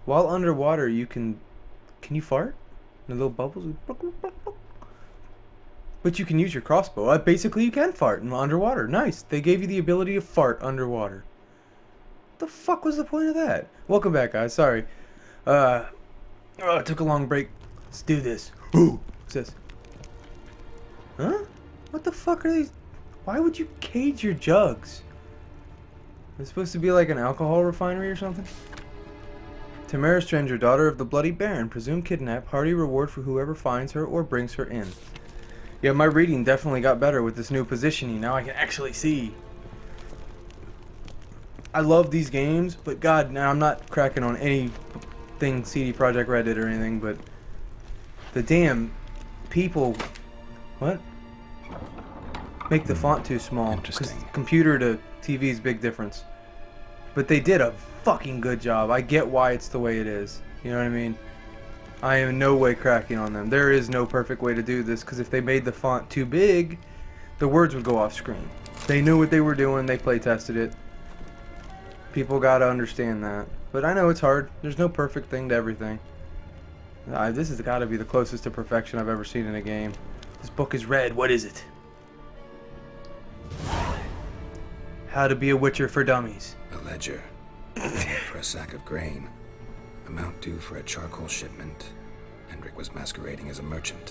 While underwater, you can... Can you fart? The little bubbles? But you can use your crossbow. Basically, you can fart in underwater. Nice. They gave you the ability to fart underwater. The fuck was the point of that? Welcome back, guys. Sorry. I took a long break. Let's do this. Ooh. What's this? Huh? What the fuck are these? Why would you cage your jugs? It's supposed to be like an alcohol refinery or something? Tamara Stranger, daughter of the Bloody Baron, presumed kidnapped. Hearty reward for whoever finds her or brings her in. Yeah, my reading definitely got better with this new positioning. Now I can actually see. I love these games, but God, now I'm not cracking on anything CD Projekt Red did or anything, but the damn people, what? Make the font too small. Interesting. Computer to TV is a big difference. But they did a fucking good job. I get why it's the way it is. You know what I mean? I am in no way cracking on them. There is no perfect way to do this, because if they made the font too big, the words would go off screen. They knew what they were doing. They play tested it. People gotta understand that. But I know it's hard. There's no perfect thing to everything. This has gotta be the closest to perfection I've ever seen in a game. This book is red. What is it? How to be a witcher for dummies. A ledger. Payment for a sack of grain. Amount due for a charcoal shipment. Hendrik was masquerading as a merchant.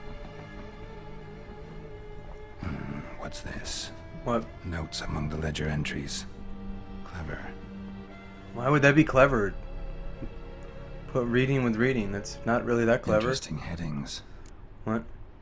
What's this? What? Notes among the ledger entries. Clever. Why would that be clever? Put reading with reading. That's not really that clever. Interesting headings. What?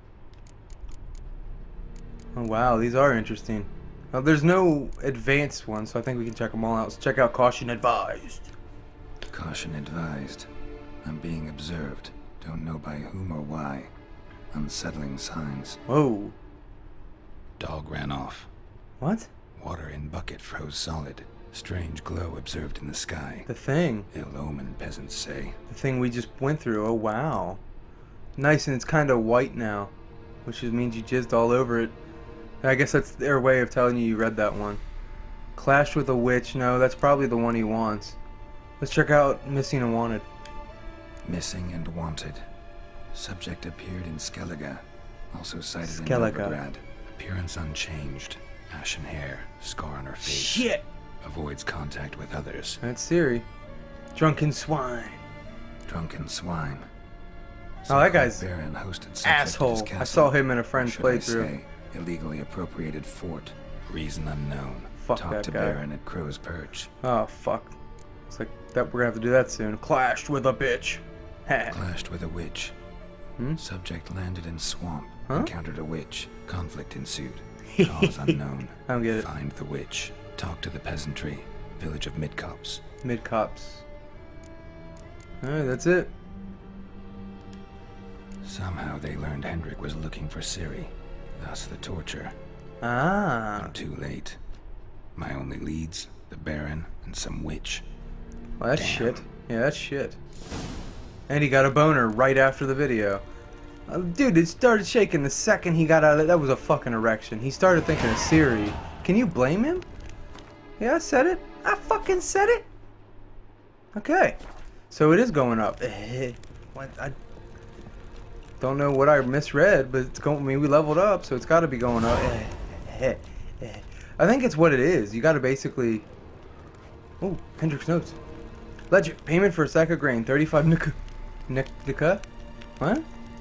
Oh wow, these are interesting. Well, there's no advanced ones, so I think we can check them all out. Let's check out Caution Advised. Caution advised. I'm being observed. Don't know by whom or why. Unsettling signs. Whoa. Dog ran off. What? Water in bucket froze solid. Strange glow observed in the sky. The thing. Ill omen, peasants say. The thing we just went through. Oh wow. Nice, and it's kind of white now, which means you jizzed all over it. I guess that's their way of telling you read that one. Clashed with a witch. No, that's probably the one he wants. Let's check out Missing and Wanted. Missing and wanted. Subject appeared in Skellige. Also sighted Skellige. in Novigrad. Appearance unchanged. Ashen hair. Scar on her face. Shit! Avoids contact with others. That's Siri. Drunken swine. Drunken swine. Oh, that guy's Baron hosted subject at his asshole. castle. I saw him in a friend's Or should I playthrough. say, illegally appropriated fort. Reason unknown. Fuck Talk that to guy. Baron at Crow's Perch. Oh fuck. It's like that. We're gonna have to do that soon. Clashed with a bitch. Clashed with a witch. Hmm? Subject landed in swamp. Huh? Encountered a witch. Conflict ensued. Cause unknown. I don't get it. Find the witch. Talk to the peasantry. Village of Midcops. Mid cops. Alright, that's it. Somehow they learned Hendrik was looking for Ciri. Thus the torture. Ah. I'm too late. My only leads, the Baron and some witch. Well, that's Damn. shit. Yeah, that's shit. And he got a boner right after the video. Dude, it started shaking the second he got out of it. That was a fucking erection. He started thinking of Siri. Can you blame him? Yeah, I said it. I fucking said it. Okay. So it is going up. What? I don't know what I misread, but it's going. I mean, we leveled up, so it's got to be going up. I think it's what it is. You got to basically. Oh, Hendrik's notes. Ledger. Payment for a sack of grain. 35 nika. What?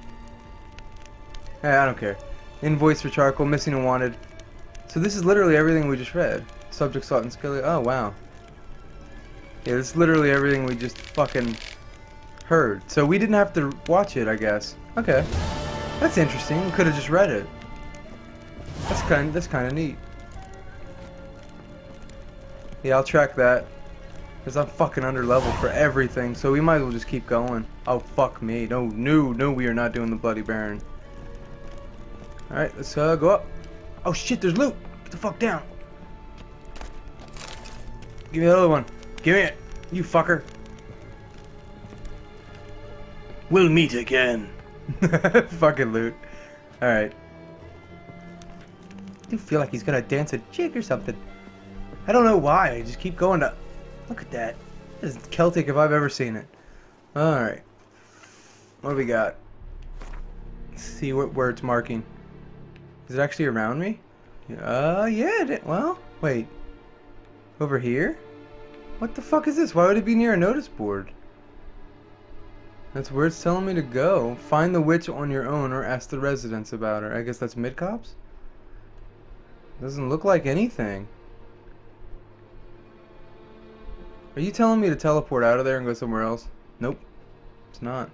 I don't care. Invoice for charcoal. Missing and wanted. So this is literally everything we just read. Subject sought and skillet. Oh wow. Yeah, this is literally everything we just fucking heard. So we didn't have to watch it, I guess. Okay. That's interesting. We could have just read it. That's kind of neat. Yeah, I'll track that. Because I'm fucking under level for everything, so we might as well just keep going. Oh, fuck me. No, we are not doing the Bloody Baron. Alright, let's go up. Oh shit, there's loot! Get the fuck down. Give me the other one. Give me it, you fucker. We'll meet again. Fucking loot. Alright. I do feel like he's gonna dance a jig or something. I don't know why. I just keep going to... Look at that. That is Celtic if I've ever seen it. Alright. What do we got? Let's see where it's marking. Is it actually around me? Yeah. Well, wait. Over here? What the fuck is this? Why would it be near a notice board? That's where it's telling me to go. Find the witch on your own or ask the residents about her. I guess that's mid-cops? Doesn't look like anything. Are you telling me to teleport out of there and go somewhere else? Nope. It's not.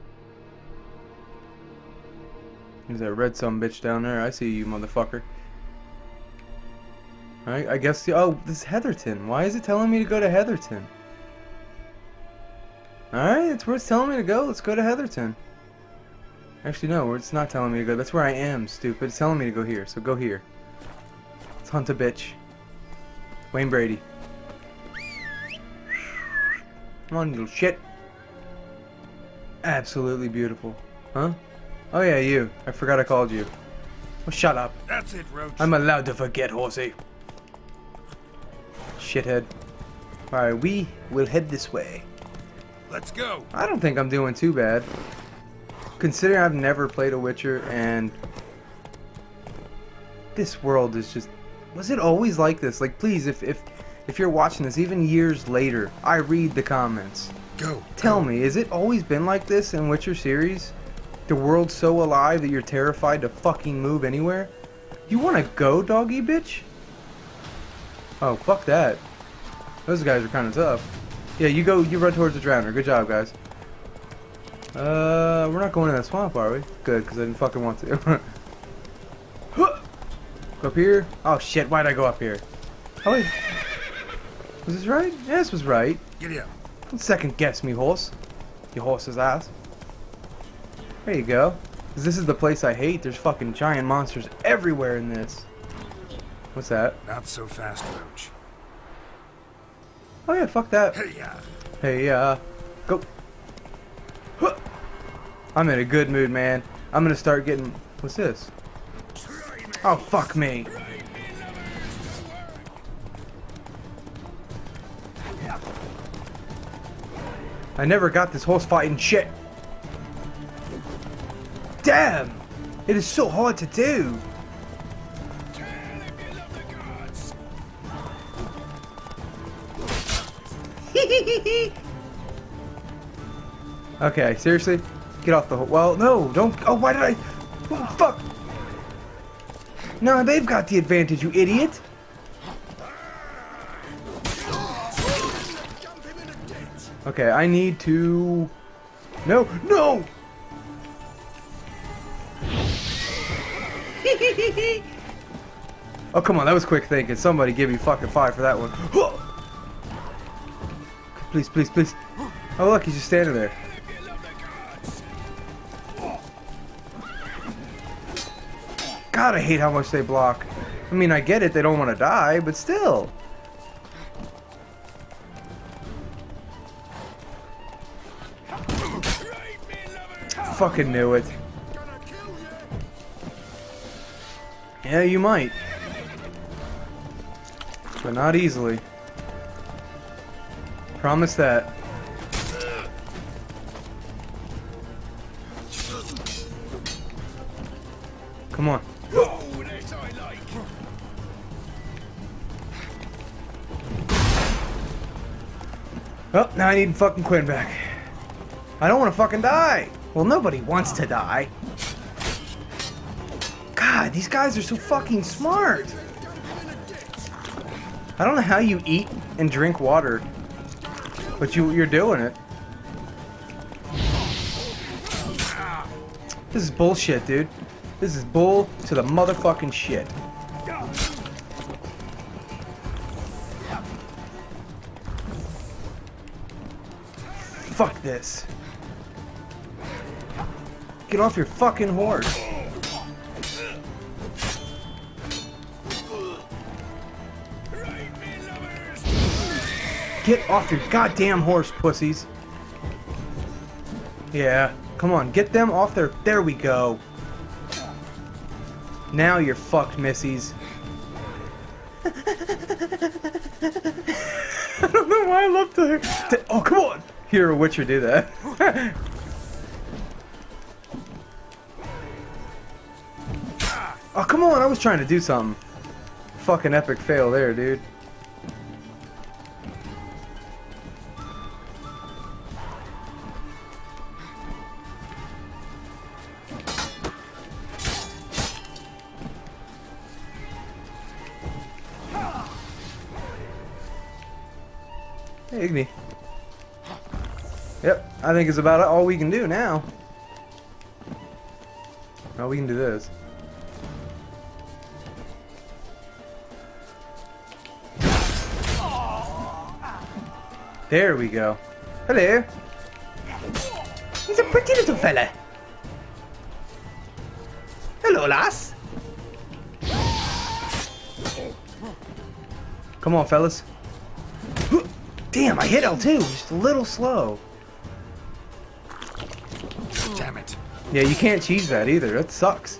There's that red sumbitch down there. I see you, motherfucker. Alright, I guess... Oh, this is Heatherton. Why is it telling me to go to Heatherton? Alright, that's where it's telling me to go. Let's go to Heatherton. Actually, no, it's not telling me to go. That's where I am, stupid. It's telling me to go here, so go here. Let's hunt a bitch. Wayne Brady. Come on, little shit. Absolutely beautiful. Huh? Oh yeah, you. I forgot I called you. Oh, shut up. That's it, Roach. I'm allowed to forget, horsey. Shithead. Alright, we will head this way. Let's go. I don't think I'm doing too bad. Considering I've never played a Witcher and this world is just... Was it always like this? Like, please, if you're watching this, even years later, I read the comments. Go. Tell me, has it always been like this in Witcher series? The world's so alive that you're terrified to fucking move anywhere? You wanna go, doggy bitch? Oh, fuck that. Those guys are kinda tough. Yeah, you run towards the drowner. Good job, guys. We're not going in that swamp, are we? Good, because I didn't fucking want to. Go up here? Oh shit, why'd I go up here? Oh wait. Was this right? Yeah, this was right. Giddy up. Don't second guess me, horse. You horse's ass. There you go. 'Cause this is the place I hate. There's fucking giant monsters everywhere in this. What's that? Not so fast, Roach. Oh yeah, fuck that. Hey, Hey, go. Huh. I'm in a good mood, man. I'm gonna start getting... What's this? Oh, fuck me. I never got this horse fighting shit. Damn! It is so hard to do. Okay, seriously? Get off the horse. Well, no, don't. Oh, why did I? Oh, fuck. No, they've got the advantage, you idiot. Okay, I need to... No! No! Oh, come on, that was quick thinking. Somebody give me fucking 5 for that one. Please, please, please. Oh, look, he's just standing there. God, I hate how much they block. I mean, I get it, they don't want to die, but still. Fucking knew it. Yeah, you might. But not easily. Promise that. Come on. Oh, now I need fucking Quinn back. I don't want to fucking die. Well, nobody wants to die. God, these guys are so fucking smart. I don't know how you eat and drink water, but you're doing it. This is bullshit, dude. This is bull to the motherfucking shit. Fuck this. Get off your fucking horse. Get off your goddamn horse, pussies. Yeah, come on, get them off their... There we go. Now you're fucked, missies. I don't know why I love to... Oh, come on! Hear a Witcher do that. Oh, come on, I was trying to do something. Fucking epic fail there, dude. Hey, Igni. Yep, I think it's about all we can do now. No, we can do this. There we go. Hello. He's a pretty little fella. Hello, lass. Come on, fellas. Damn, I hit L2. Just a little slow. Damn it. Yeah, you can't cheese that either. That sucks.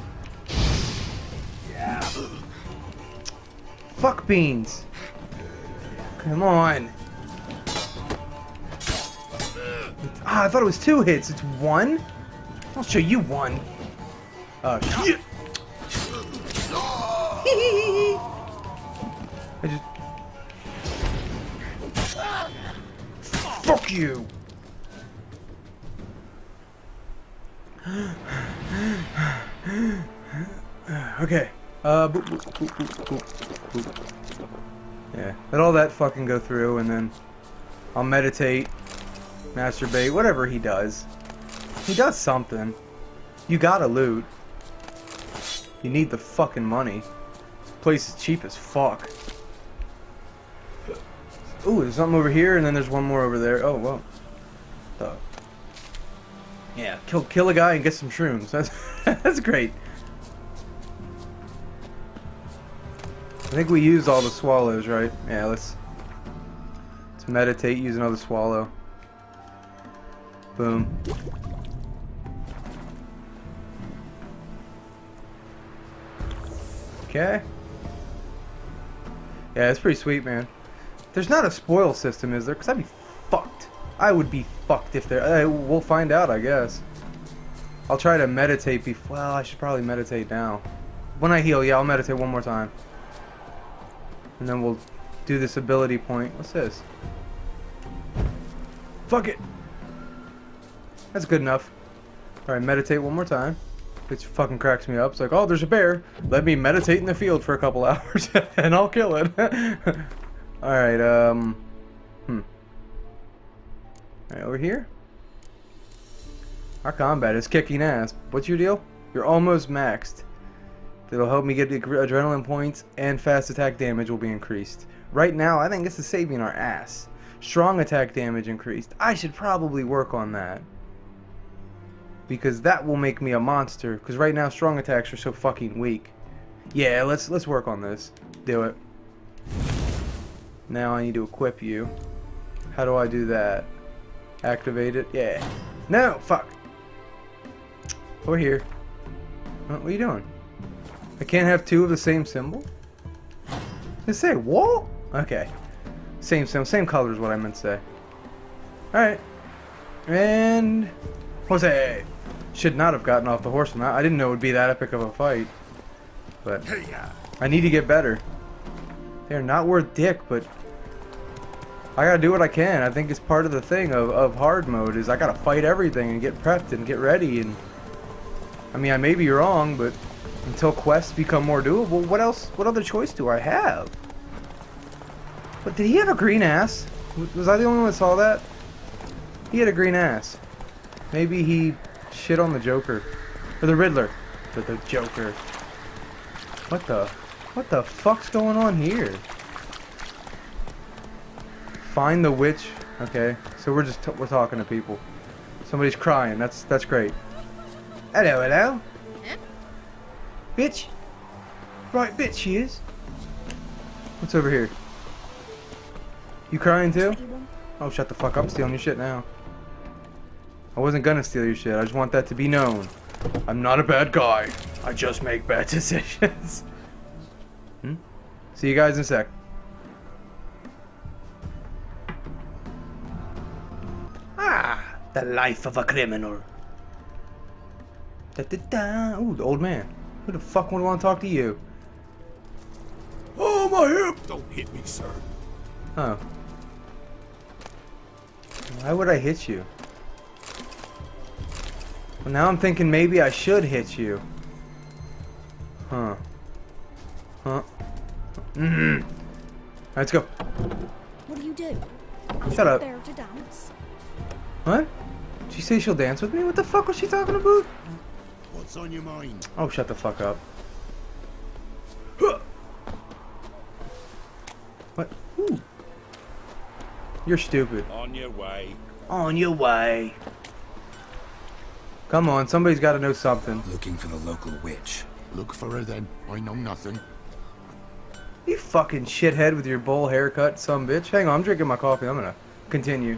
Fuck beans. Come on. Ah, I thought it was 2 hits. It's 1? I'll show you 1. Oh, shit. I just... Fuck you. Okay. Boop, boop, boop, boop, boop, boop. Yeah. Let all that fucking go through, and then I'll meditate, masturbate, whatever he does. He does something. You gotta loot. You need the fucking money. This place is cheap as fuck. Ooh, there's something over here, and then there's one more over there. Oh, whoa. Yeah, kill a guy and get some shrooms. That's great. I think we used all the swallows, right? Yeah, let's meditate, use another swallow. Boom. Okay. Yeah, it's pretty sweet, man. There's not a spoil system, is there? Because I'd be fucked. I would be fucked if there... we'll find out, I guess. I'll try to meditate before... Well, I should probably meditate now. When I heal, yeah, I'll meditate one more time. And then we'll do this ability point. What's this? Fuck it! That's good enough. Alright, meditate one more time. Which fucking cracks me up. It's like, oh, there's a bear. Let me meditate in the field for a couple hours and I'll kill it. Alright, Alright, over here. Our combat is kicking ass. What's your deal? You're almost maxed. It'll help me get the adrenaline points, and fast attack damage will be increased. Right now, I think this is saving our ass. Strong attack damage increased. I should probably work on that. Because that will make me a monster. Because right now, strong attacks are so fucking weak. Yeah, let's work on this. Do it. Now I need to equip you. How do I do that? Activate it? Yeah. No! Fuck! Over here. What are you doing? I can't have 2 of the same symbol? They say what? Okay. Same symbol, same color is what I meant to say. Alright. And... Jose! Should not have gotten off the horse on that. I didn't know it would be that epic of a fight. But... I need to get better. They're not worth dick, but... I gotta do what I can. I think it's part of the thing of hard mode, is I gotta fight everything and get prepped and get ready, and... I mean, I may be wrong, but... Until quests become more doable, what else? What other choice do I have? But did he have a green ass? Was I the only one that saw that? He had a green ass. Maybe he shit on the Joker. Or the Riddler. But the Joker. What the fuck's going on here? Find the witch. Okay, so we're talking to people. Somebody's crying. That's great. Hello, hello. Bitch! Right, bitch, she is. What's over here? You crying too? Oh, shut the fuck up. I'm stealing your shit now. I wasn't gonna steal your shit. I just want that to be known. I'm not a bad guy. I just make bad decisions. See you guys in a sec. The life of a criminal. Da, da, da. Ooh, the old man. Who the fuck would want to talk to you? Oh, my hip! Don't hit me, sir. Oh. Why would I hit you? Well, now I'm thinking maybe I should hit you. Huh. Huh. Mm-hmm. Let's go. What do you do? Shut up. There to dance? What? Did she say she'll dance with me? What the fuck was she talking about? What's on your mind? Oh, shut the fuck up. What? Ooh. You're stupid. On your way. On your way. Come on, somebody's got to know something. Looking for the local witch. Look for her then. I know nothing. You fucking shithead with your bowl haircut, some bitch. Hang on, I'm drinking my coffee. I'm gonna continue.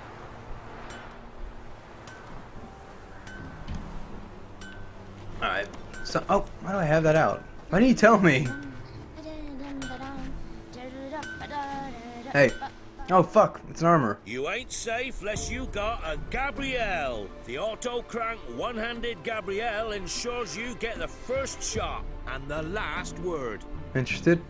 Alright. So, oh, why do I have that out? Why didn't you tell me? Hey. Oh, fuck. It's an armor. You ain't safe less you got a Gabrielle. The auto-crank one-handed Gabrielle ensures you get the first shot and the last word. Interested?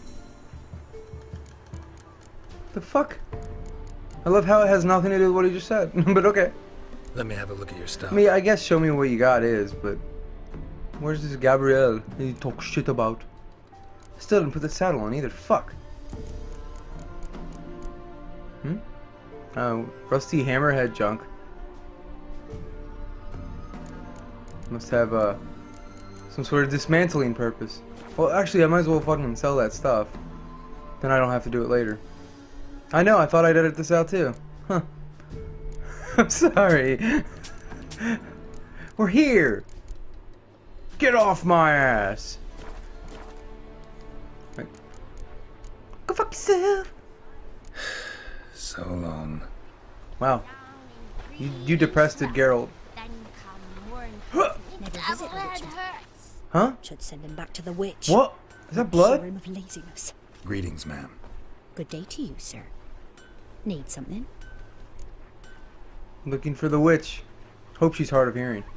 The fuck? I love how it has nothing to do with what he just said. But okay. Let me have a look at your stuff. I mean, I guess show me what you got is, but... Where's this Gabrielle he talks shit about? Still didn't put the saddle on either. Fuck. Rusty hammerhead junk. Must have some sort of dismantling purpose. Well, actually, I might as well fucking sell that stuff. Then I don't have to do it later. I know, I thought I'd edit this out too. Huh. I'm sorry. We're here. Get off my ass. Wait. Go fuck yourself. So long. Wow. You depressed it, Geralt. Never visit the witch. Huh? Should send him back to the witch. What? Is that blood? Cure him of laziness. Greetings, ma'am. Good day to you, sir. Need something? Looking for the witch. Hope she's hard of hearing.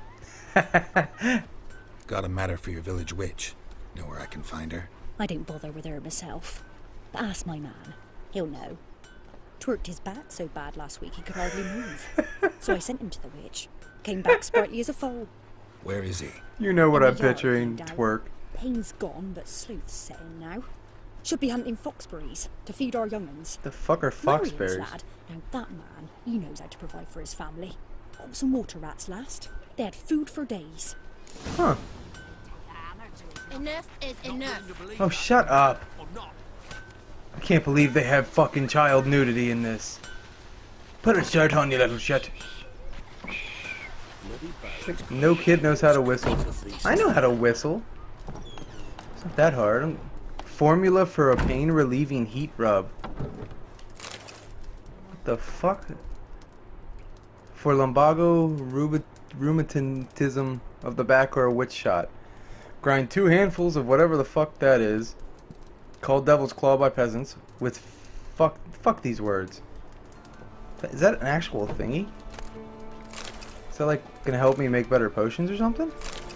Got a matter for your village witch. Know where I can find her? I don't bother with her myself. But ask my man. He'll know. Twerked his back so bad last week he could hardly move. So I sent him to the witch. Came back sprightly as a foal. Where is he? You know what In I'm the yard, picturing. no doubt. Twerk. Pain's gone, but sleuth's setting now. Should be hunting foxberries to feed our young'uns. The fuck are Marion's foxberries? lad. Now that man, he knows how to provide for his family. Caught some water rats last. They had food for days. Huh. Enough is enough. Oh, shut up. I can't believe they have fucking child nudity in this. Put a shirt on, you little shit. No kid knows how to whistle. I know how to whistle. It's not that hard. Formula for a pain relieving heat rub. What the fuck? For lumbago rheumatism of the back or a witch shot. Grind 2 handfuls of whatever the fuck that is. Called Devil's Claw by peasants with fuck these words. Is that an actual thingy? Is that like gonna help me make better potions or something?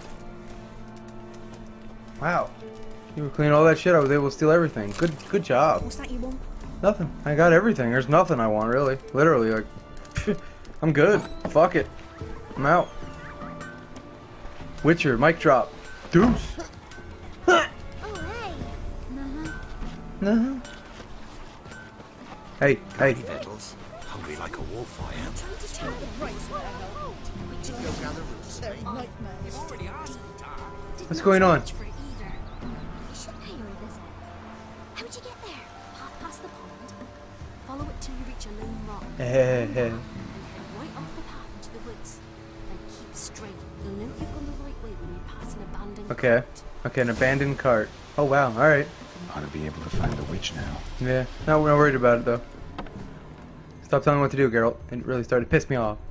Wow. You were cleaning all that shit, I was able to steal everything. Good job. What's that you want? Nothing. I got everything. There's nothing I want really. Literally, like I'm good. Fuck it. I'm out. Witcher, mic drop. Deuce. Oh, hey. No. Hey. Nettles. Hungry like a wolf, I am. What's going on? You should pay her a visit. How'd you get there? Path past the pond. Follow it till you reach a lone rock. Hey. Right off the path into the woods. Then keep straight. You'll know you've gone the right way when you pass an abandoned Okay. Okay, an abandoned cart. Oh wow, alright. Ought to be able to find the witch now. Yeah. No, we're not worried about it though. Stop telling me what to do, Geralt. It really started to piss me off.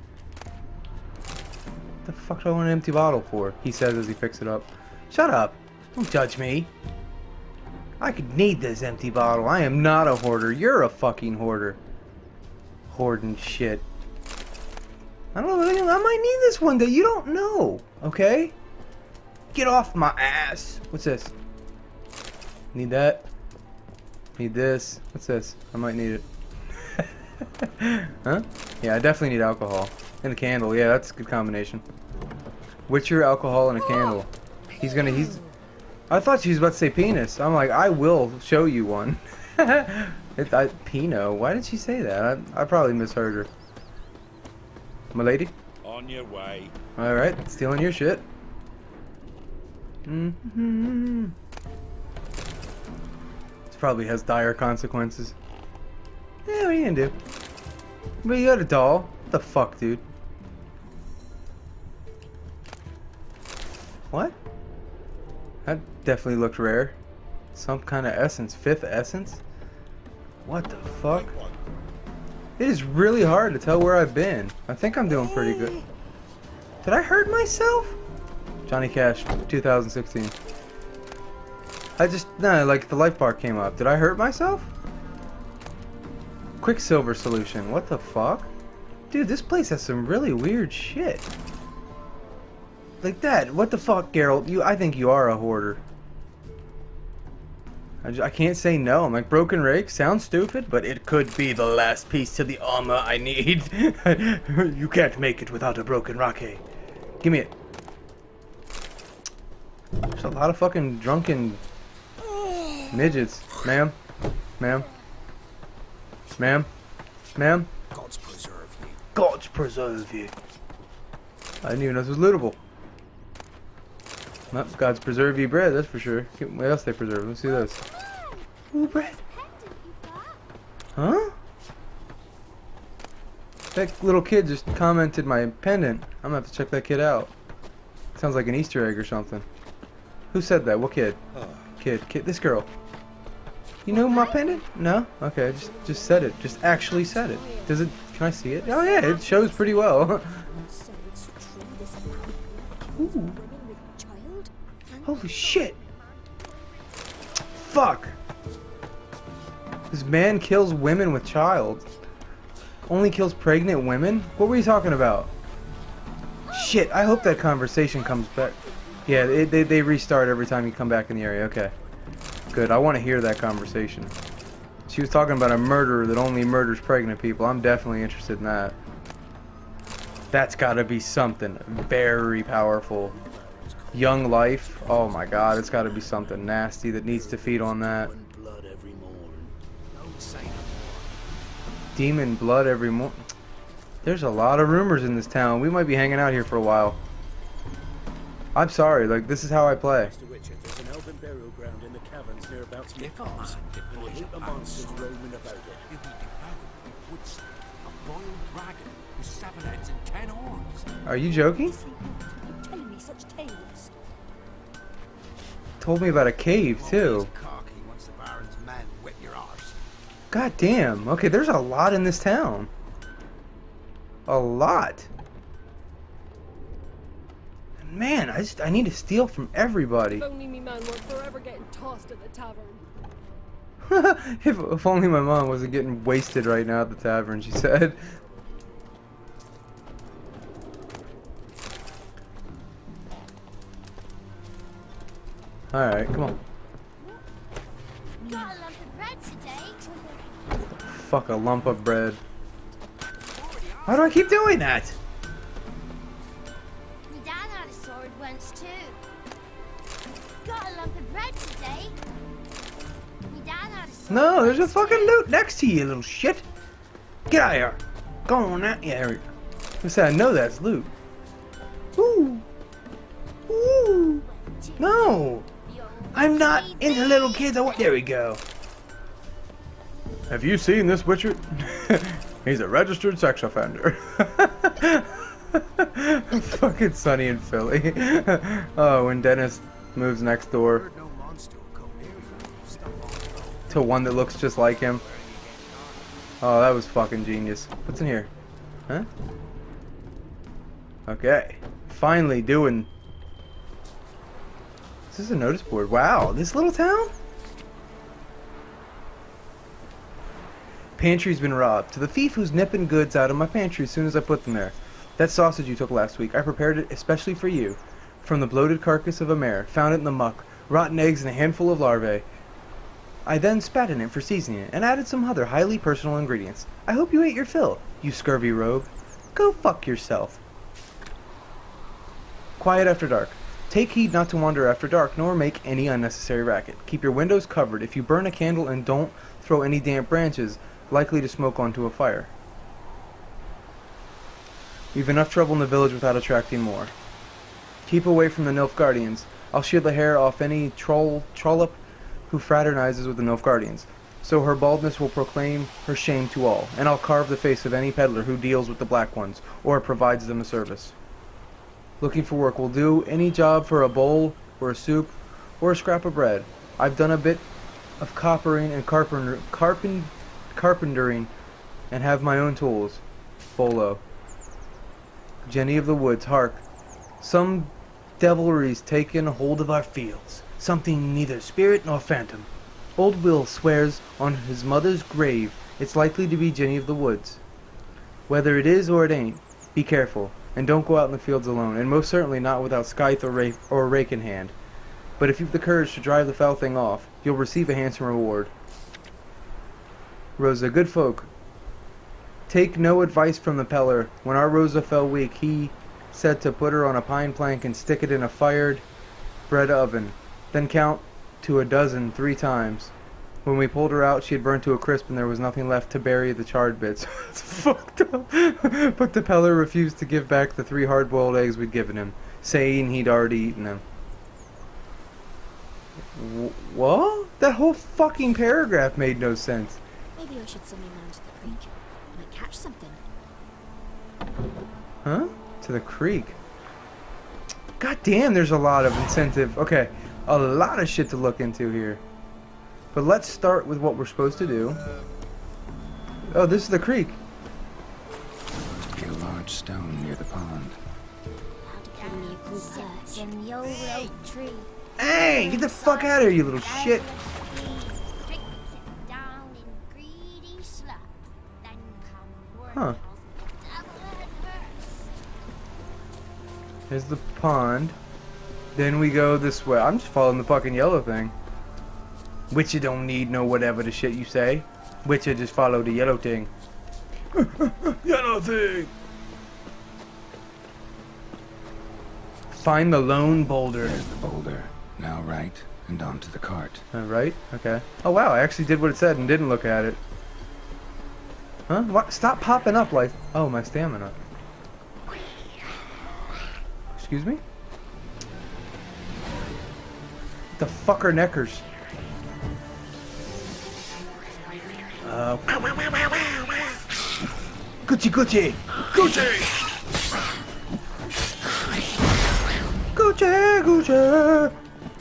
What the fuck do I want an empty bottle for? He says as he picks it up. Shut up. Don't judge me. I could need this empty bottle. I am not a hoarder. You're a fucking hoarder. Hoarding shit. I don't know. I might need this one day. You don't know. Okay? Get off my ass. What's this? Need that. Need this. What's this? I might need it. Huh? Yeah, I definitely need alcohol. And a candle. Yeah, that's a good combination. Witcher, alcohol, and a candle. He's... I thought she was about to say penis. I'm like, I will show you one. Pinot. Why did she say that? I probably misheard her. My lady? On your way. Alright, stealing your shit. Mm-hmm. This probably has dire consequences. Yeah, what are you gonna do? But you got a doll. What the fuck, dude? What? That definitely looked rare. Some kind of essence. 5th essence? What the fuck? It is really hard to tell where I've been. I think I'm doing pretty good. Did I hurt myself? Johnny Cash, 2016. No, like the life bar came up. Did I hurt myself? Quicksilver solution. What the fuck? Dude, this place has some really weird shit. Like that. What the fuck, Geralt? I think you are a hoarder. I can't say no. I'm like, broken rake sounds stupid, but it could be the last piece to the armor I need. You can't make it without a broken rake. Give me it. There's a lot of fucking drunken midgets. Ma'am? Ma'am? Ma'am? Ma'am? God's preserve you. God's preserve you. I didn't even know this was lootable. Nope, God's preserve you bread, that's for sure. What else they preserve? Let's see this. Ooh, bread. Huh? That little kid just commented my pendant. I'm gonna have to check that kid out. Sounds like an Easter egg or something. Who said that? What kid? Kid. This girl. You know my pendant? No? Okay, just said it. Just actually said it. Does it? Can I see it? Oh yeah, it shows pretty well. Ooh. Holy shit! Fuck! This man kills women with child. Only kills pregnant women? What were you talking about? Shit, I hope that conversation comes back. Yeah, they restart every time you come back in the area. Okay. Good, I want to hear that conversation. She was talking about a murderer that only murders pregnant people. I'm definitely interested in that. That's gotta be something very powerful. Young life. Oh my god, it's gotta be something nasty that needs to feed on that. Demon blood every morning. There's a lot of rumors in this town. We might be hanging out here for a while. I'm sorry, like, this is how I play. There's an elven burial ground in the caverns nearabouts Midfarms, and a heap of monsters roaming about it. You'll be devoured by woods. A royal dragon with 7 heads and 10 horns. Are you joking? Telling me such tales. Told me about a cave too. Cocky once the Baron's men whip your arse. God damn. Okay, there's a lot in this town. A lot. Man, I need to steal from everybody. If only me man weren't forever getting tossed at the tavern. if only my mom wasn't getting wasted right now at the tavern, she said. Alright, come on. Got a lump of bread today. Fuck a lump of bread. Why do I keep doing that? My dad had a sword once too. Got a lump of bread today. My dad had a sword. No, there's a once fucking too. loot next to you, little shit. Get out of here. Go on out. Yeah, here we go. I said I know that's loot. Ooh. Ooh. No. I'm not into little kids. There we go. Have you seen this Witcher? He's a registered sex offender. Fucking Sunny in Philly. Oh, when Dennis moves next door No monster will come near you. Stuff on the road. to one that looks just like him. Oh, that was fucking genius. What's in here? Huh? Okay. Finally doing... This is a notice board. Wow, this little town? Pantry's been robbed. To the thief who's nipping goods out of my pantry as soon as I put them there. That sausage you took last week, I prepared it especially for you. From the bloated carcass of a mare, found it in the muck, rotten eggs and a handful of larvae. I then spat in it for seasoning and added some other highly personal ingredients. I hope you ate your fill, you scurvy rogue. Go fuck yourself. Quiet after dark. Take heed not to wander after dark, nor make any unnecessary racket. Keep your windows covered. If you burn a candle, and don't throw any damp branches likely to smoke onto a fire. You've enough trouble in the village without attracting more. Keep away from the Nilfgaardians. I'll shield the hair off any trollop who fraternizes with the Nilfgaardians, so her baldness will proclaim her shame to all, and I'll carve the face of any peddler who deals with the Black Ones, or provides them a service. Looking for work will do any job for a bowl, or a soup, or a scrap of bread. I've done a bit of coppering and carpentering, and have my own tools. Bolo. Jenny of the Woods, hark. Some devilry's taken hold of our fields. Something neither spirit nor phantom. Old Will swears on his mother's grave it's likely to be Jenny of the Woods. Whether it is or it ain't, be careful, and don't go out in the fields alone, and most certainly not without scythe or rake in hand. But if you've the courage to drive the foul thing off, you'll receive a handsome reward. Rosa, good folk. Take no advice from the peddler. When our Rosa fell weak, he said to put her on a pine plank and stick it in a fired bread oven. Then count to 12 3 times. When we pulled her out, she had burnt to a crisp and there was nothing left to bury the charred bits. It's fucked up. But the peddler refused to give back the 3 hard-boiled eggs we'd given him, saying he'd already eaten them. What? That whole fucking paragraph made no sense. Maybe I should send my man to the creek. Might catch something. Huh? To the creek? God damn, there's a lot of incentive. Okay, a lot of shit to look into here. But let's start with what we're supposed to do. Oh, this is the creek. A large stone near the pond. In the old oak tree. Hey, get the fuck out of here, you little shit. Huh. Here's the pond. Then we go this way. I'm just following the fucking yellow thing. Which you don't need no whatever the shit you say. Which you just follow the yellow thing. Yellow thing! Find the lone boulder. There's the boulder. Now right, and onto the cart. Right? Okay. Oh wow, I actually did what it said and didn't look at it. Huh? What? Stop popping up like... Oh, my stamina. Excuse me? What the fuck are neckers? Gucci Gucci! Gucci! Gucci Gucci!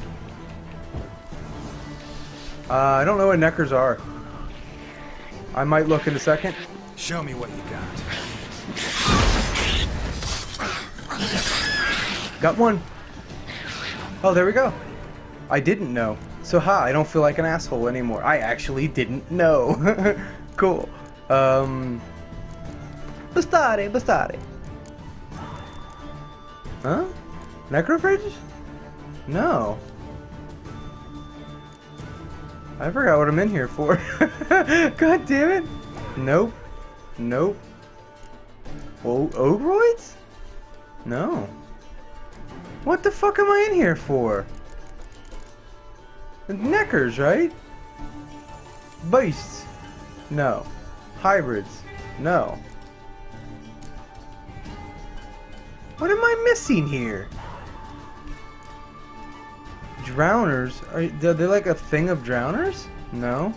I don't know what neckers are. I might look in a second. Show me what you got. Got one. Oh, there we go. I didn't know. So ha, I don't feel like an asshole anymore. I actually didn't know. Cool. Bastare. Huh? Necrophages? No. I forgot what I'm in here for. God damn it. Nope. Nope. Oh, ogroids? No. What the fuck am I in here for? Neckers, right? Beasts? No. Hybrids? No. What am I missing here? Drowners? Are they like a thing of drowners? No.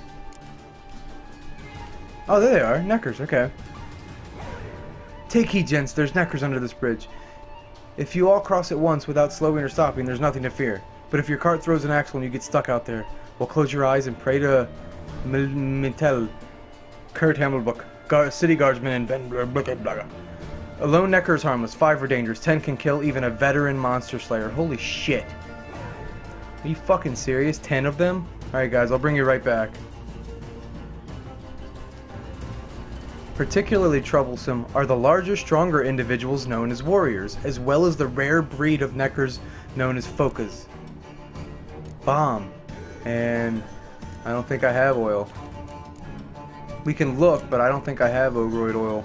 Oh, there they are. Neckers, okay. Take heed, gents. There's neckers under this bridge. If you all cross at once without slowing or stopping, there's nothing to fear. But if your cart throws an axle and you get stuck out there, well, close your eyes and pray to Mintel, Kurt Hammelbuck, city guardsman, and Ben. A lone necker is harmless. 5 are dangerous. 10 can kill even a veteran monster slayer. Holy shit. Are you fucking serious? 10 of them? Alright guys, I'll bring you right back. Particularly troublesome are the larger, stronger individuals known as warriors, as well as the rare breed of neckers known as fokas. Bomb. And I don't think I have oil. We can look, but I don't think I have ogroid oil.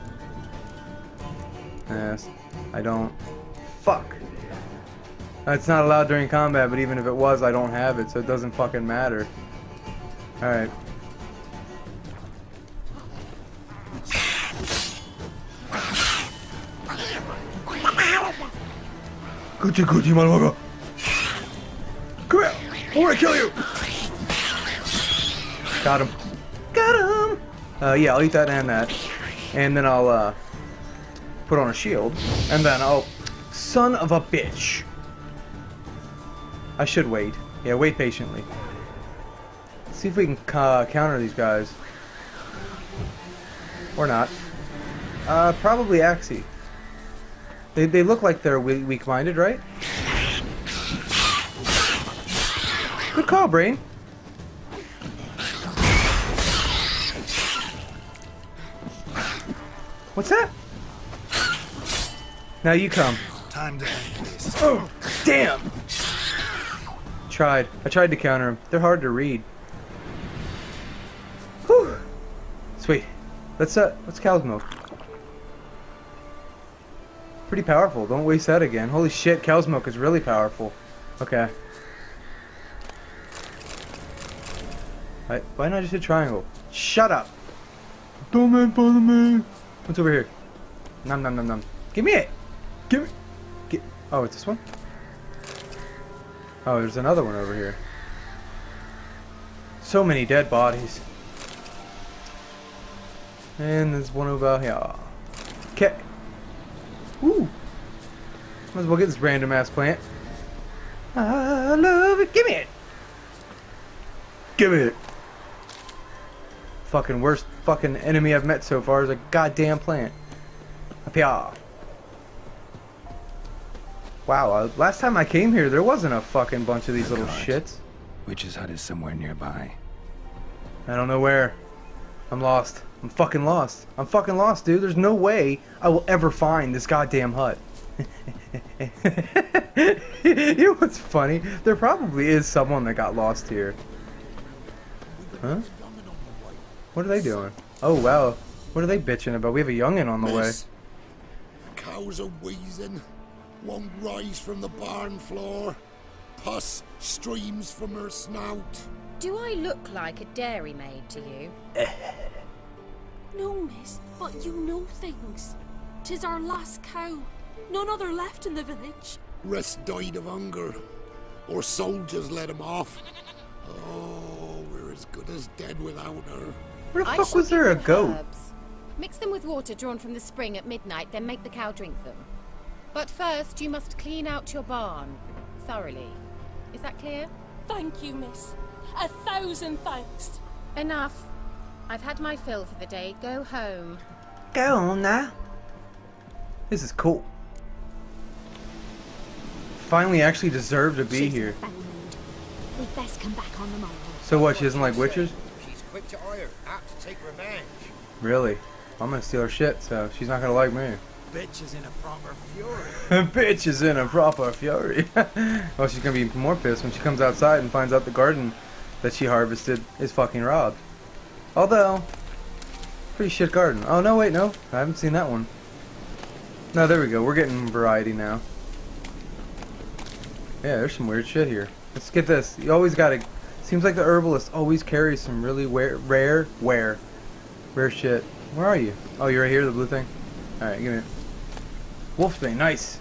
Yes, I don't. Fuck. It's not allowed during combat, but even if it was, I don't have it, so it doesn't fucking matter. Alright. Gucci, Gucci, motherfucker! Come here! I wanna kill you! Got him. Got him! Yeah, I'll eat that and that. And then I'll, put on a shield. And then I'll... Son of a bitch! I should wait. Yeah, wait patiently. Let's see if we can counter these guys. Or not. Probably Axie. They look like they're weak-minded, right? Good call, Brain. What's that? Now you come. Time to end this. Oh, damn! I tried to counter them. They're hard to read. Whew. Sweet. Let's cow's milk. Pretty powerful. Don't waste that again. Holy shit, cow's milk is really powerful. Okay. Why not just hit triangle? Shut up! Don't make fun of me! What's over here? Nom nom nom nom. Give me it! Give me... Oh, it's this one? Oh, there's another one over here. So many dead bodies. And there's one over here. Okay. Woo! Might as well get this random ass plant. I love it. Give me it! Give me it! Fucking worst fucking enemy I've met so far is a goddamn plant. Up here. Wow, last time I came here, there wasn't a fucking bunch of these little shits. Witch's hut is somewhere nearby. I don't know where. I'm lost. I'm fucking lost. I'm fucking lost, dude. There's no way I will ever find this goddamn hut. You know what's funny? There probably is someone that got lost here. Huh? What are they doing? Oh, wow. What are they bitching about? We have a youngin' on the way. Cows are wheezing. Won't rise from the barn floor. Pus streams from her snout. Do I look like a dairymaid to you? No, miss, but you know things. 'Tis our last cow. None other left in the village. Rest died of hunger. Or soldiers let him off. Oh, we're as good as dead without her. Where the I fuck shall was there a give you goat? herbs. Mix them with water drawn from the spring at midnight, then make the cow drink them. But first, you must clean out your barn thoroughly. Is that clear? Thank you, miss. 1,000 thanks. Enough. I've had my fill for the day. Go home. Go on now. This is cool. Finally actually deserve to be She's here. foul mood. We'd best come back on the morrow. So what, she doesn't like witches? She's quick to ire, apt to take revenge. Really? I'm gonna steal her shit, so she's not gonna like me. Bitch is in a proper fury. Bitch is in a proper fury. Well, she's gonna be more pissed when she comes outside and finds out the garden that she harvested is fucking robbed. Although, pretty shit garden. Oh, no, wait, no. I haven't seen that one. No, there we go. We're getting variety now. Yeah, there's some weird shit here. Let's get this. You always gotta... Seems like the herbalist always carries some really rare shit. Where are you? Oh, you're right here, the blue thing? Alright, give me it. Wolfsbane, nice.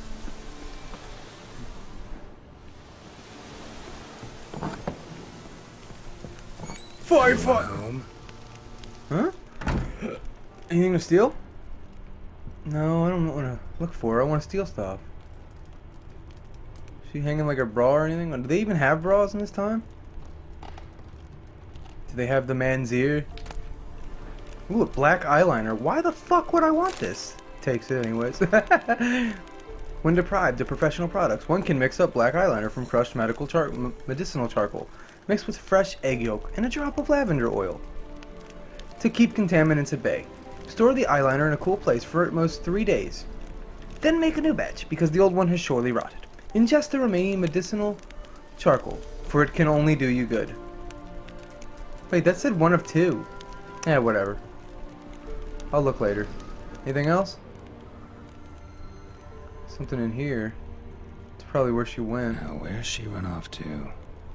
Fire! Home? Huh? Anything to steal? No, I don't want to look for her. I want to steal stuff. Is she hanging like a bra or anything? Do they even have bras in this time? Do they have the man's ear? Ooh, a black eyeliner. Why the fuck would I want this? Takes it anyways. When deprived of professional products, one can mix up black eyeliner from crushed medicinal charcoal, mixed with fresh egg yolk and a drop of lavender oil to keep contaminants at bay. Store the eyeliner in a cool place for at most 3 days. Then make a new batch, because the old one has surely rotted. Ingest the remaining medicinal charcoal, for it can only do you good. Wait, that said 1 of 2. Yeah, whatever. I'll look later. Anything else? Something in here. It's probably where she went. Now, where's she run off to?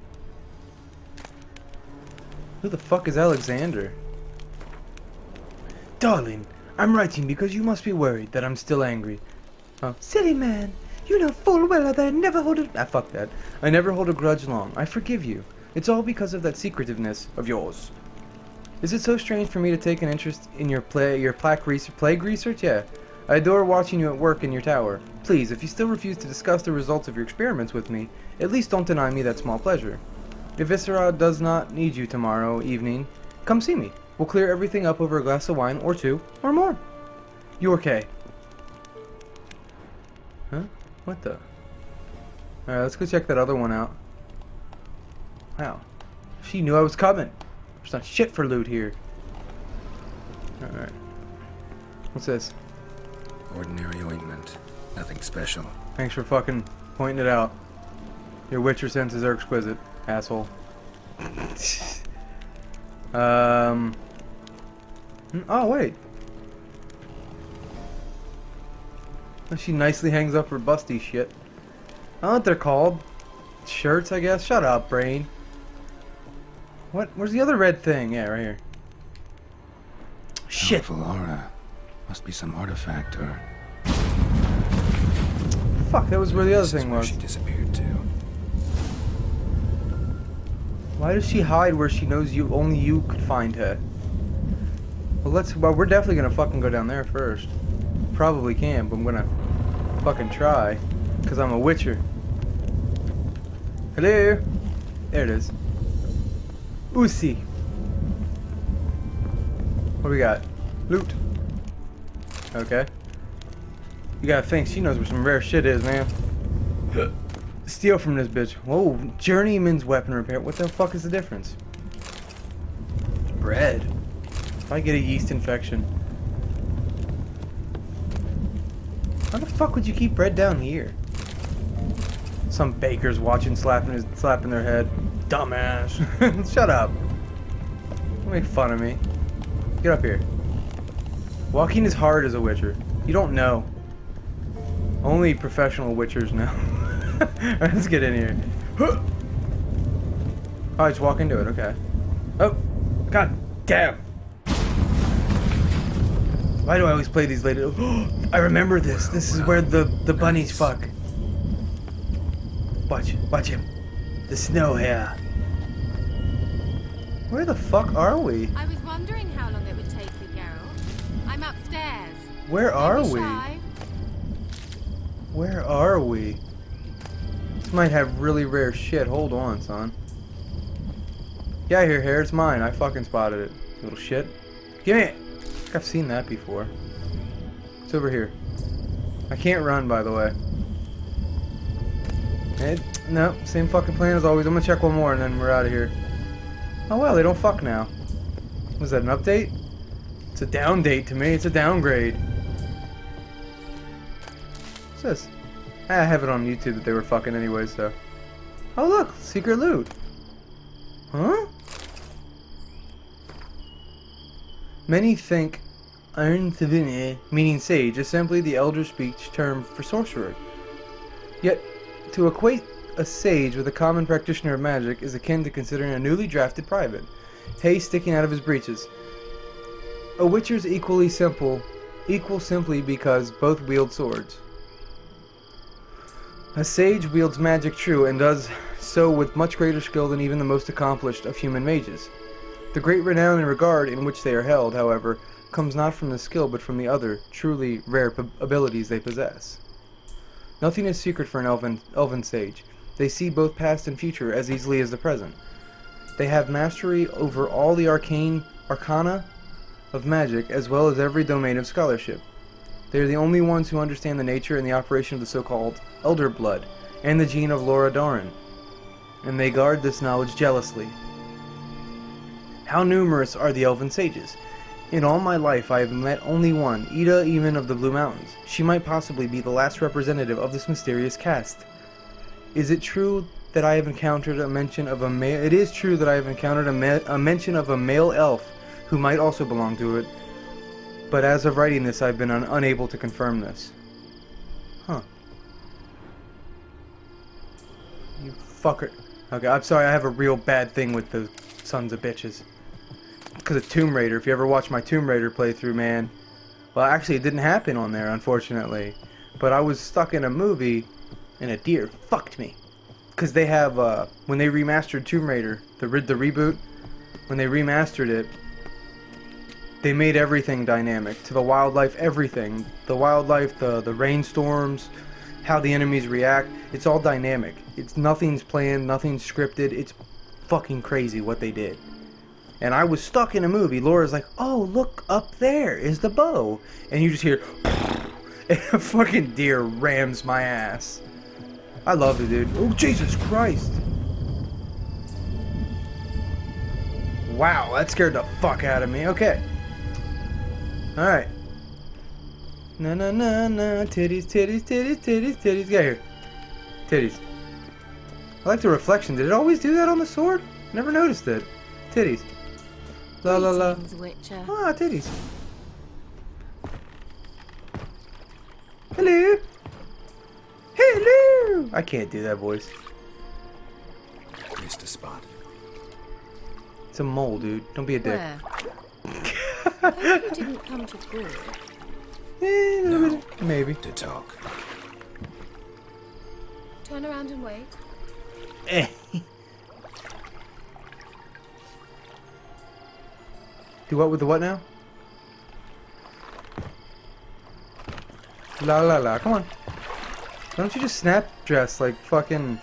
Who the fuck is Alexander? Darling, I'm writing because you must be worried that I'm still angry. Oh, silly man. You know full well that I never hold a... Ah, fuck that. I never hold a grudge long. I forgive you. It's all because of that secretiveness of yours. Is it so strange for me to take an interest in your plague research? Yeah. I adore watching you at work in your tower. Please, if you still refuse to discuss the results of your experiments with me, at least don't deny me that small pleasure. If Viscera does not need you tomorrow evening, come see me. We'll clear everything up over a glass of wine or 2 or more. Yorkay. Huh? What the? Alright, let's go check that other one out. Wow. She knew I was coming. There's not shit for loot here. Alright. What's this? Ordinary ointment. Nothing special. Thanks for fucking pointing it out. Your Witcher senses are exquisite, asshole. Oh, wait. She nicely hangs up her busty shit. I don't know what they're called. Shirts, I guess? Shut up, brain. What? Where's the other red thing? Yeah, right here. Shit. Powerful aura. Must be some artifact or... Fuck, that was where the other This is thing where was. she disappeared to. Why does she hide where she knows only you could find her? Well, we're definitely gonna fucking go down there first. Probably can, but I'm gonna fucking try. Because I'm a Witcher. Hello? There it is. Uzi. What do we got? Loot. Okay. You gotta think, she knows where some rare shit is, man. Steal from this bitch. Whoa, journeyman's weapon repair. What the fuck is the difference? Bread. If I get a yeast infection. How the fuck would you keep bread down here? Some baker's watching, slapping their head. Dumbass. Shut up. Don't make fun of me. Get up here. Walking is hard as a Witcher. You don't know. Only professional Witchers know. Alright, let's get in here. Oh, just walk into it, okay. Oh, god damn. Why do I always play these late? I remember this. This is where the bunnies fuck. Watch him. The snow hair. Where the fuck are we? I was wondering how long it would take you, Geralt. I'm upstairs. Where are Don't be we? shy. Where are we? This might have really rare shit. Hold on, son. Get out of here, hair. It's mine. I fucking spotted it. You little shit. Give me it. I've seen that before. It's over here. I can't run, by the way. No, same fucking plan as always. I'm gonna check one more and then we're out of here. Oh well, they don't fuck now. Was that an update? It's a down date to me. It's a downgrade. What's this? I have it on YouTube that they were fucking anyway, so. Oh look, secret loot. Huh? Many think Arnthvine, meaning sage, is simply the elder speech term for sorcerer. Yet, to equate a sage with a common practitioner of magic is akin to considering a newly drafted private, hay sticking out of his breeches. A witcher's equal simply because both wield swords. A sage wields magic true and does so with much greater skill than even the most accomplished of human mages. The great renown and regard in which they are held, however, comes not from the skill but from the other, truly rare abilities they possess. Nothing is secret for an elven sage. They see both past and future as easily as the present. They have mastery over all the arcana of magic as well as every domain of scholarship. They are the only ones who understand the nature and the operation of the so-called Elder Blood and the gene of Laura Doran, and they guard this knowledge jealously. How numerous are the elven sages? In all my life, I have met only one, Ida even of the Blue Mountains. She might possibly be the last representative of this mysterious caste. Is it true that I have encountered a mention of a male... It is true that I have encountered a mention of a male elf who might also belong to it. But as of writing this, I've been unable to confirm this. Huh. You fucker. Okay, I'm sorry, I have a real bad thing with those sons of bitches. Because of Tomb Raider. If you ever watch my Tomb Raider playthrough, man. Well, actually, it didn't happen on there, unfortunately. But I was stuck in a movie, and a deer fucked me. Because they have, when they remastered Tomb Raider, the reboot, when they remastered it, they made everything dynamic. To the wildlife, everything. The wildlife, the rainstorms, how the enemies react. It's all dynamic. Nothing's planned, nothing's scripted. It's fucking crazy what they did. And I was stuck in a movie. Laura's like, oh, look, up there is the bow. And you just hear, and a fucking deer rams my ass. I love it, dude. Oh, Jesus Christ. Wow, that scared the fuck out of me. Okay. Alright. Na na na na. Titties, titties, titties, titties, titties. Get here. Titties. I like the reflection. Did it always do that on the sword? Never noticed it. Titties. La la la. Witcher. Ah, titties. Hello. Hello. I can't do that voice. Missed a spot. It's a mole, dude. Don't be a dick. Where? I hope you didn't come to good. No. Maybe. To talk. Turn around and wait. Eh. Do what with the what now? La la la. Come on. Why don't you just snap dress like fucking...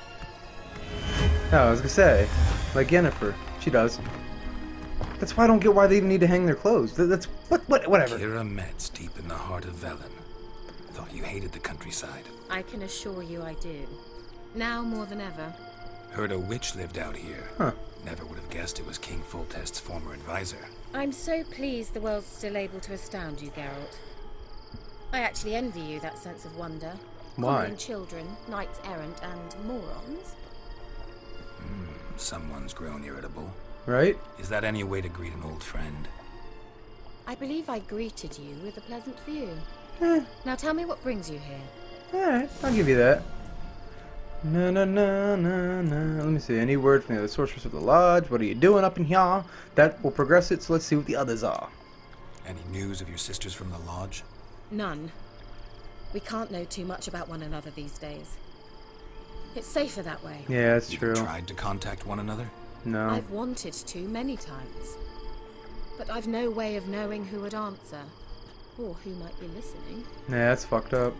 Oh, I was gonna say. Like Yennefer. She does. That's why I don't get why they even need to hang their clothes. That's... Whatever. Kira Metz, deep in the heart of Velen. Thought you hated the countryside. I can assure you I do. Now more than ever. Heard a witch lived out here. Huh. Never would have guessed it was King Foltest's former advisor. I'm so pleased the world's still able to astound you, Geralt. I actually envy you that sense of wonder. Why? Common children, knights errant, and morons. Someone's grown irritable. Right? Is that any way to greet an old friend? I believe I greeted you with a pleasant view. Eh. Now tell me what brings you here. Alright, I'll give you that. Na na na na na. Let me see. Any word from the other sorceress of the lodge? What are you doing up in here? That will progress it, so let's see what the others are. Any news of your sisters from the lodge? None. We can't know too much about one another these days. It's safer that way. Yeah, that's You've true. tried to contact one another? No. I've wanted to many times. But I've no way of knowing who would answer. Or who might be listening. Yeah, that's fucked up.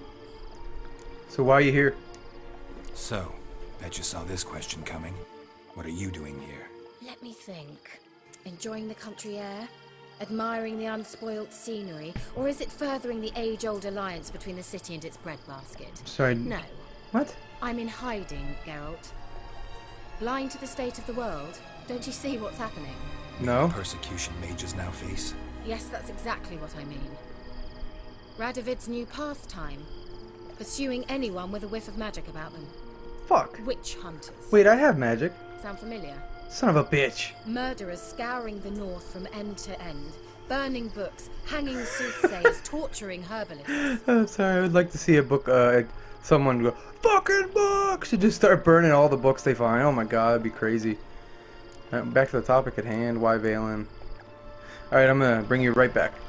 So why are you here? So, bet you saw this question coming. What are you doing here? Let me think. Enjoying the country air? Admiring the unspoilt scenery? Or is it furthering the age-old alliance between the city and its breadbasket? Sorry. No. What? I'm in hiding, Geralt. Blind to the state of the world? Don't you see what's happening? No. Persecution mages now face? Yes, that's exactly what I mean. Radovid's new pastime. Pursuing anyone with a whiff of magic about them. Fuck. Witch hunters. Wait, I have magic. Sound familiar? Son of a bitch. Murderers scouring the north from end to end. Burning books, hanging soothsayers, torturing herbalists. I'm sorry, I would like to see a book, someone go, fucking books! And just start burning all the books they find. Oh my god, that'd be crazy. Alright, back to the topic at hand. Why Valen? Alright, I'm gonna bring you right back.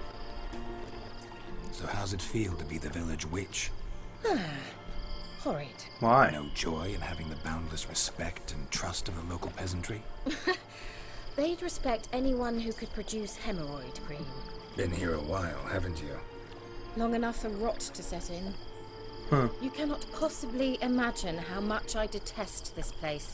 So how's it feel to be the village witch? Horrid. Why? No joy in having the boundless respect and trust of the local peasantry? They'd respect anyone who could produce hemorrhoid cream. Been here a while, haven't you? Long enough for rot to set in. Huh. You cannot possibly imagine how much I detest this place.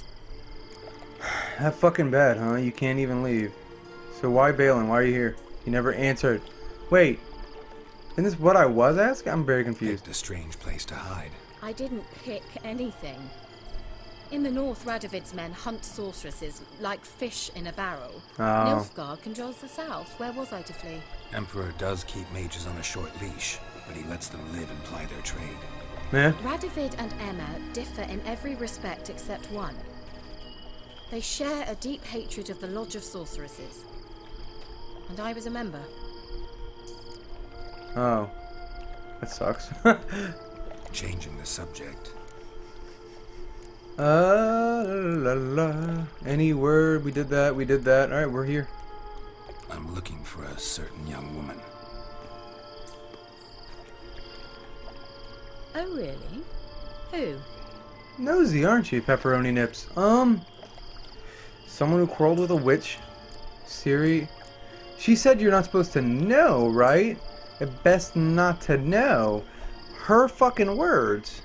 That fucking bad, huh? You can't even leave. So why Balin? Why are you here? You never answered. Wait. Isn't this what I was asking? I'm very confused. Picked a strange place to hide. I didn't pick anything. In the north, Radovid's men hunt sorceresses like fish in a barrel. Oh. Nilfgaard controls the south. Where was I to flee? Emperor does keep mages on a short leash, but he lets them live and ply their trade. Yeah. Radovid and Emma differ in every respect except one. They share a deep hatred of the Lodge of Sorceresses. And I was a member. Oh. That sucks. Changing the subject. La la. Any word? We did that. We did that. Alright, we're here. I'm looking for a certain young woman. Oh, really? Who? Nosy, aren't you, Pepperoni Nips? Someone who quarreled with a witch. Siri. She said you're not supposed to know, right? At best not to know. Her fucking words.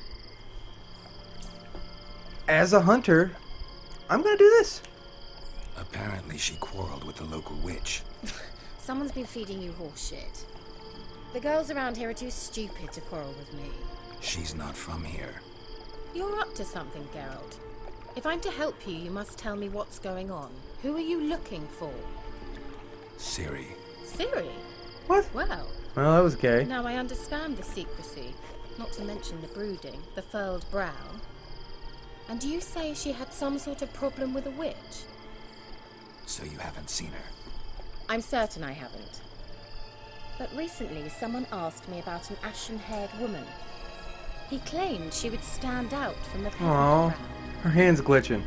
As a hunter, I'm gonna do this. Apparently she quarreled with the local witch. Someone's been feeding you horse shit. The girls around here are too stupid to quarrel with me. She's not from here. You're up to something, Geralt. If I'm to help you, you must tell me what's going on. Who are you looking for? Siri. Siri? What? Well, Well, that was gay. now I understand the secrecy, not to mention the brooding, the furled brow. And you say she had some sort of problem with a witch? So you haven't seen her? I'm certain I haven't. But recently someone asked me about an ashen-haired woman. He claimed she would stand out from the peasant Aw. crowd. Her hand's glitching.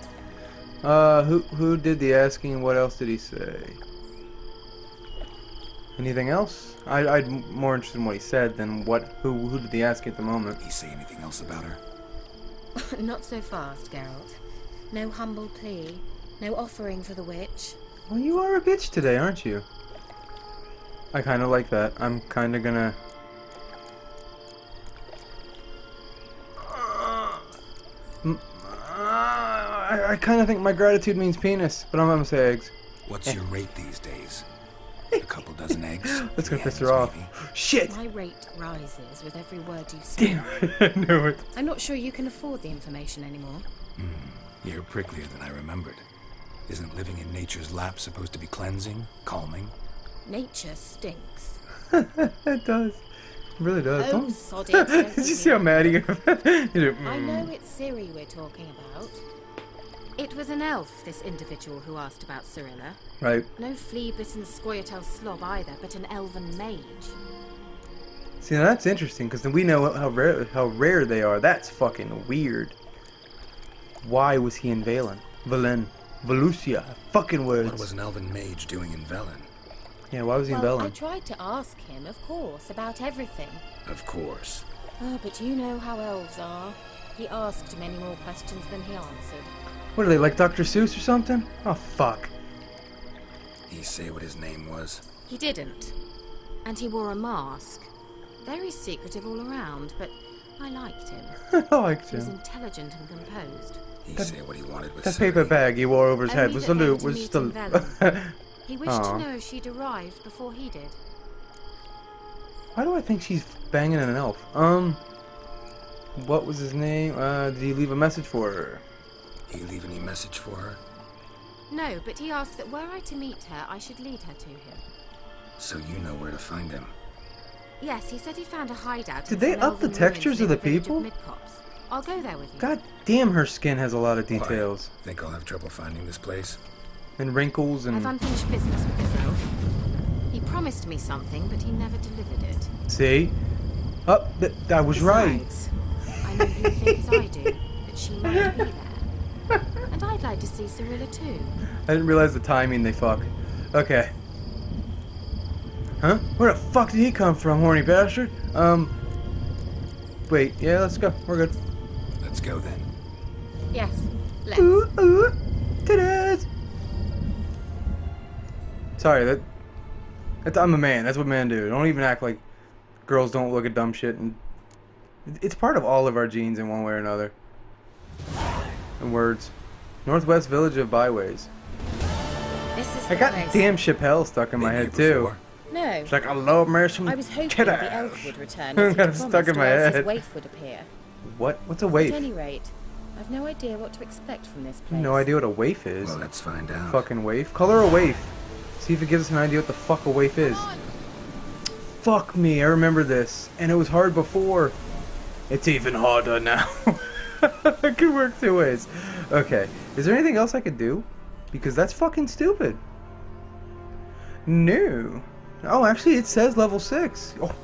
Who did the asking? What else did he say? Anything else? I'm more interested in what he said than who did the asking at the moment. He say anything else about her? Not so fast, Geralt. No humble plea, no offering for the witch. Well, you are a bitch today, aren't you? I kind of like that. I'm kind of gonna... I kind of think my gratitude means penis, but I'm gonna say eggs. What's your rate these days? A couple dozen eggs? That's gonna Three piss her hens, off. maybe? Shit! My rate rises with every word you say. Damn it, I knew it. I'm not sure you can afford the information anymore. You're pricklier than I remembered. Isn't living in nature's lap supposed to be cleansing, calming? Nature stinks. It does. It really does. Oh, Don't- sod it, don't Did you see how be mad he got? I know it's Ciri we're talking about. It was an elf, this individual who asked about Cyrilla. Right. No flea-bitten scoia'tail slob either, but an elven mage. See, now that's interesting, because then we know how rare they are. That's fucking weird. Why was he in Valen? Valusia. Fucking words. What was an elven mage doing in Velen? Yeah, why was he in Well, I Velen? tried to ask him, of course, about everything. Of course. Oh, but you know how elves are. He asked many more questions than he answered. What are they, like Dr. Seuss or something? Oh, fuck. He say what his name was? He didn't. And he wore a mask. Very secretive all around, but I liked him. I liked He was him. intelligent and composed. He That- say what he wanted with That Ciri. paper bag he wore over his head Only was that they the were to was meet the. in Velen. He wished Aw. to know if she'd arrived before he did. Why do I think she's banging an elf? What was his name? Did he leave a message for her? He leave any message for her? No, but he asked that were I to meet her, I should lead her to him. So you know where to find him. Yes, he said he found a hideout. Did in they some up the elven textures ruins of near the village people? Midcopse. I'll go there with you. God damn, her skin has a lot of details. Why? Think I'll have trouble finding this place? And wrinkles I've and... unfinished business with this elf. He promised me something, but he never delivered it. See? Oh, I was right. Besides, I know you think as I do, that she might be there. And I'd like to see Cyrilla too. I didn't realize the timing they fuck. Okay. Huh? Where the fuck did he come from, horny bastard? Wait, yeah, let's go. We're good. Let's go then. Yes, let's. Ooh, ooh, titties. Sorry, that's I'm a man. That's what men do. Don't even act like girls don't look at dumb shit. And it's part of all of our genes in one way or another. And words. Northwest Village of Byways. This is I the got place. damn Chappelle stuck in my Been head here too. before? No. It's like I love me some I was hoping titties. the elf would return I as he got it stuck promised, in my or else head. his waif would appear. What's a At waif? any rate, I've no idea what to expect from this place. No idea what a waif is. Well, let's find out. Fucking waif. Call her a waif. See if it gives us an idea what the fuck a waif is. Fuck me, I remember this. And it was hard before. It's even harder now. It could work two ways. Okay. Is there anything else I could do? Because that's fucking stupid. No. Oh, actually, it says level 6. Oh.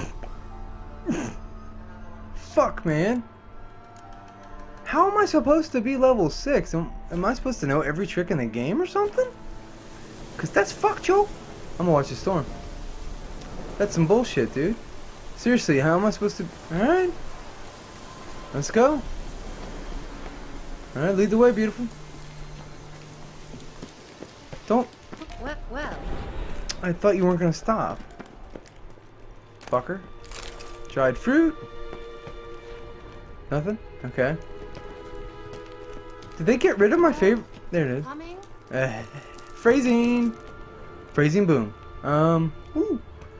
Fuck, man. How am I supposed to be level 6? Am I supposed to know every trick in the game or something? Because that's fucked, Joe. I'm gonna watch the storm. That's some bullshit, dude. Seriously, how am I supposed to... Alright. Let's go. Alright, lead the way, beautiful. Don't... Well. I thought you weren't gonna stop. Fucker. Dried fruit. Nothing? Okay. Did they get rid of my favorite... There it is. Coming? Phrasing. Phrasing boom. Ooh.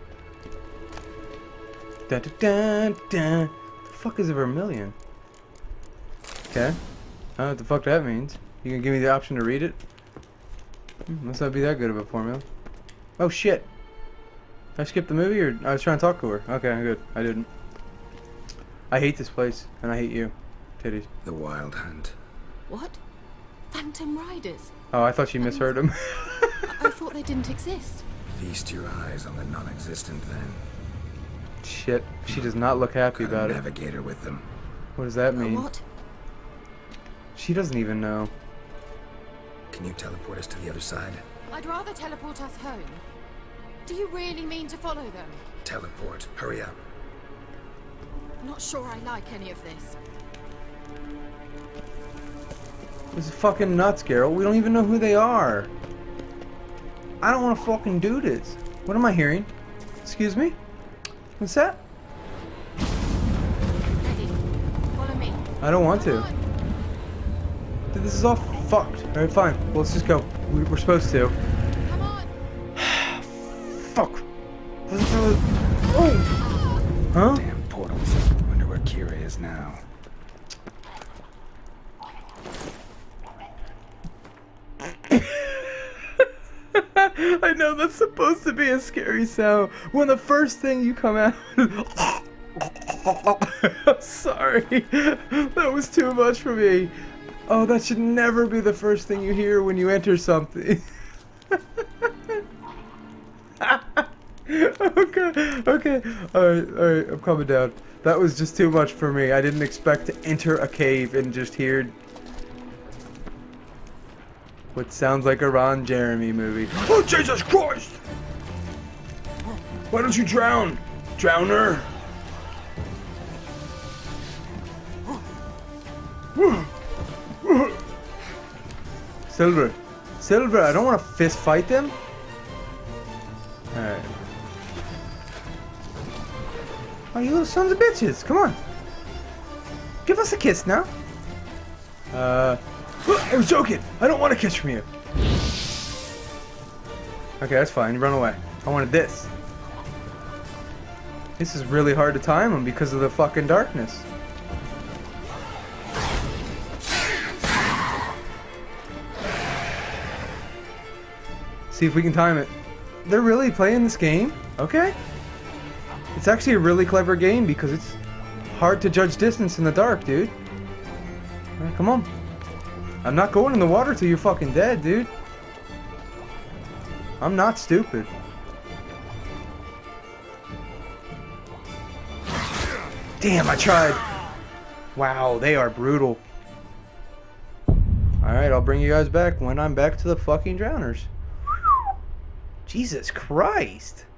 Da da da da. The fuck is a vermilion? Okay. I don't know what the fuck that means. You gonna give me the option to read it? Must not be that good of a formula. Oh shit. I skipped the movie, or I was trying to talk to her. Okay, good. I didn't. I hate this place, and I hate you. Titties. The Wild Hunt. What? Phantom Riders? Oh, I thought she misheard him. I thought they didn't exist. Feast your eyes on the non-existent then. Shit. She does not look happy Got a about it. navigator with them. What does that mean? What? She doesn't even know. Can you teleport us to the other side? I'd rather teleport us home. Do you really mean to follow them? Teleport. Hurry up. Not sure I like any of this. This is fucking nuts, Geralt. We don't even know who they are. I don't want to fucking do this. What am I hearing? Excuse me? What's that? Ready. Follow me. I don't want to. Dude, this is all fucked. Alright, fine. Well, let's just go. We're supposed to. Come on. Fuck. Oh! Huh? Damn portals. Wonder where Kira is now. I know that's supposed to be a scary sound when the first thing you come out. Sorry, that was too much for me. Oh, that should never be the first thing you hear when you enter something. Okay, alright, I'm coming down. That was just too much for me. I didn't expect to enter a cave and just hear what sounds like a Ron Jeremy movie. Oh, Jesus Christ! Why don't you drown? Drowner! Silver. Silver, I don't want to fist fight them. Alright. Oh, you little sons of bitches. Come on. Give us a kiss now. I was joking. I don't want a kiss from you. Okay, that's fine. Run away. I wanted this. This is really hard to time them because of the fucking darkness. See if we can time it. They're really playing this game? Okay. It's actually a really clever game because it's hard to judge distance in the dark, dude. Alright, come on. I'm not going in the water till you're fucking dead, dude. I'm not stupid. Damn, I tried. Wow, they are brutal. Alright, I'll bring you guys back when I'm back to the fucking drowners. Jesus Christ.